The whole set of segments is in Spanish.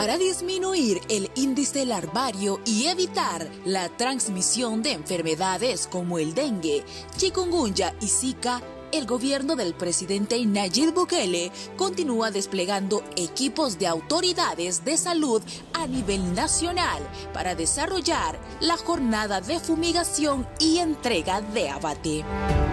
Para disminuir el índice larvario y evitar la transmisión de enfermedades como el dengue, chikungunya y Zika, el gobierno del presidente Nayib Bukele continúa desplegando equipos de autoridades de salud a nivel nacional para desarrollar la jornada de fumigación y entrega de abate.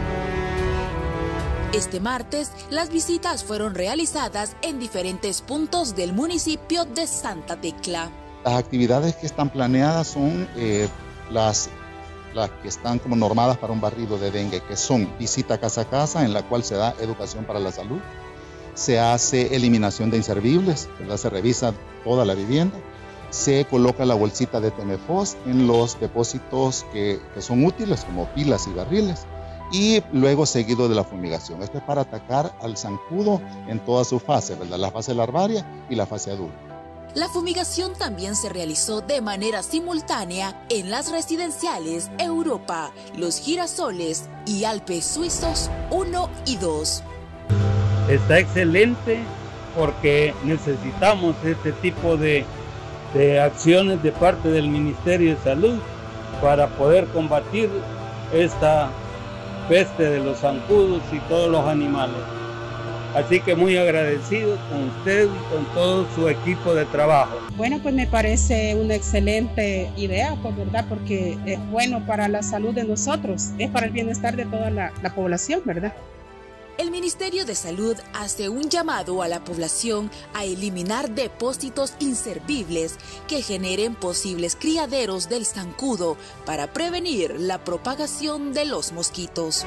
Este martes, las visitas fueron realizadas en diferentes puntos del municipio de Santa Tecla. Las actividades que están planeadas son las que están como normadas para un barrido de dengue, que son visita casa a casa, en la cual se da educación para la salud, se hace eliminación de inservibles, ¿verdad? Se revisa toda la vivienda, se coloca la bolsita de Temefos en los depósitos que son útiles, como pilas y barriles, y luego seguido de la fumigación. Esto es para atacar al zancudo en todas sus fases, ¿verdad? La fase larvaria y la fase adulta. La fumigación también se realizó de manera simultánea en las residenciales Europa, Los Girasoles y Alpes Suizos 1 y 2. Está excelente porque necesitamos este tipo de acciones de parte del Ministerio de Salud para poder combatir esta peste de los zancudos y todos los animales. Así que muy agradecido con usted y con todo su equipo de trabajo. Bueno, pues me parece una excelente idea, pues, ¿verdad? Porque es bueno para la salud de nosotros, es para el bienestar de toda la población, ¿verdad? El Ministerio de Salud hace un llamado a la población a eliminar depósitos inservibles que generen posibles criaderos del zancudo para prevenir la propagación de los mosquitos.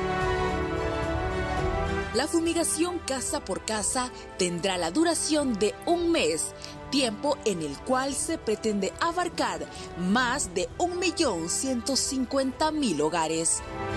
La fumigación casa por casa tendrá la duración de un mes, tiempo en el cual se pretende abarcar más de 1.150.000 hogares.